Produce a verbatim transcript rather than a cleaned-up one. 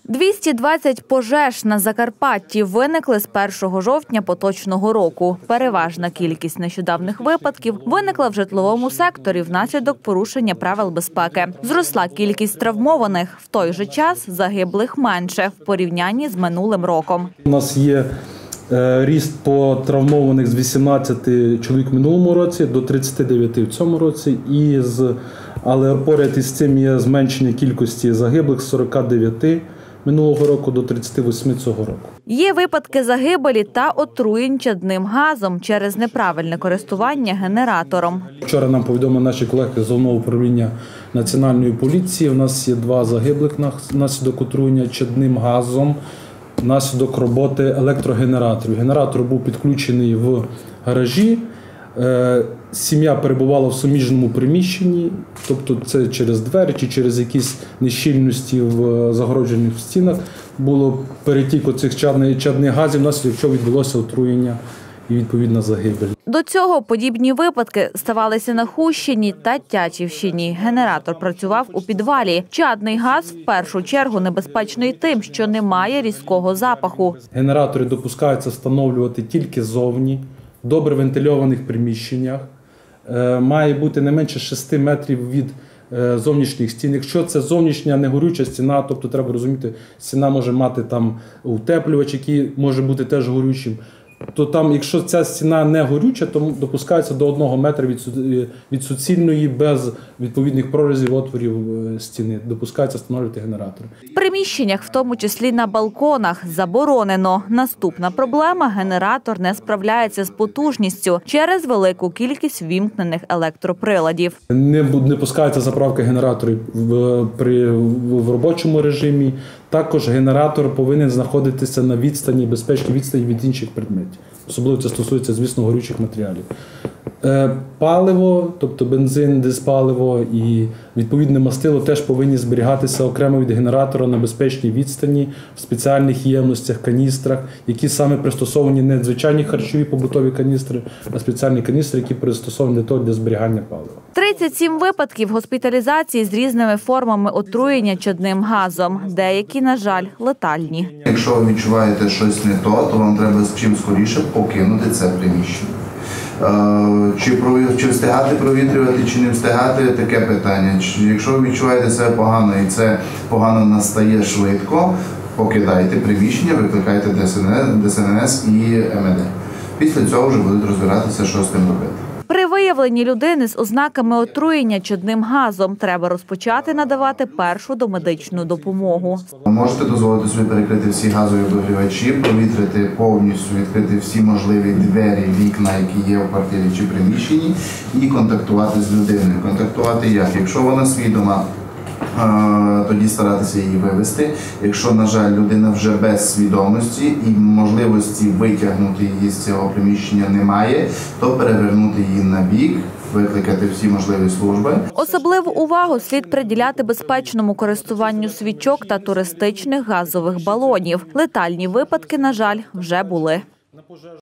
двісті двадцять пожеж на Закарпатті виникли з першого жовтня поточного року. Переважна кількість нещодавних випадків виникла в житловому секторі внаслідок порушення правил безпеки. Зросла кількість травмованих, в той же час загиблих менше в порівнянні з минулим роком. У нас є ріст по травмованих з вісімнадцяти чоловік в минулому році до тридцяти дев'яти в цьому році, і з, але поряд із цим є зменшення кількості загиблих з сорока дев'яти минулого року до тридцяти восьми цього року. Є випадки загибелі та отруєнь чадним газом через неправильне користування генератором. Вчора нам повідомили наші колеги з Головного управління Національної поліції. У нас є два загиблих внаслідок отруєння чадним газом внаслідок роботи електрогенераторів. Генератор був підключений в гаражі. Сім'я перебувала в суміжному приміщенні, тобто це через двері чи через якісь нещільності в загороджених стінах було перетік оцих чадних, чадних газів, внаслідок чого відбулося отруєння і відповідна загибель. До цього подібні випадки ставалися на Хустщині та Тячівщині. Генератор працював у підвалі. Чадний газ в першу чергу небезпечний тим, що не має різкого запаху. Генератори допускаються встановлювати тільки ззовні, в добре вентильованих приміщеннях. Має бути не менше шести метрів від зовнішніх стін. Якщо це зовнішня негорюча стіна, тобто треба розуміти, стіна може мати там утеплювач, який може бути теж горючим, то там, якщо ця стіна не горюча, то допускається до одного метра від, від суцільної, без відповідних прорізів, отворів стіни. Допускається встановлювати генератори. В приміщеннях, в тому числі на балконах, заборонено. Наступна проблема – генератор не справляється з потужністю через велику кількість ввімкнених електроприладів. Не, не пускається заправка генераторів в, при, в робочому режимі. Також генератор повинен знаходитися на відстані, безпечній відстані від інших предметів. Особливо це стосується, звісно, горючих матеріалів. Паливо, тобто бензин, диспаливо і відповідне мастило теж повинні зберігатися окремо від генератора на безпечній відстані, в спеціальних ємностях, каністрах, які саме пристосовані не звичайні харчові побутові каністри, а спеціальні каністри, які пристосовані для того для зберігання палива. тридцять сім випадків госпіталізації з різними формами отруєння чадним газом. Деякі, на жаль, летальні. Якщо ви відчуваєте щось не то, то вам треба чим скоріше покинути це приміщення. Чи, чи встигати провітрювати, чи не встигати – таке питання. Якщо ви відчуваєте себе погано і це погано настає швидко, покидайте приміщення, викликайте Де Ес Ен Ес і Ем Е Де. Після цього вже будуть розбиратися, що з тим робити. При виявленні людини з ознаками отруєння чадним газом треба розпочати надавати першу домедичну допомогу. Можете дозволити собі перекрити всі газові обігрівачі, провітрити повністю, відкрити всі можливі двері, вікна, які є в квартирі чи приміщенні, і контактувати з людиною. Контактувати як? Якщо вона свідома, тоді старатися її вивести. Якщо, на жаль, людина вже без свідомості і можливості витягнути її з цього приміщення немає, то перевернути її на бік, викликати всі можливі служби. Особливу увагу слід приділяти безпечному користуванню свічок та туристичних газових балонів. Летальні випадки, на жаль, вже були.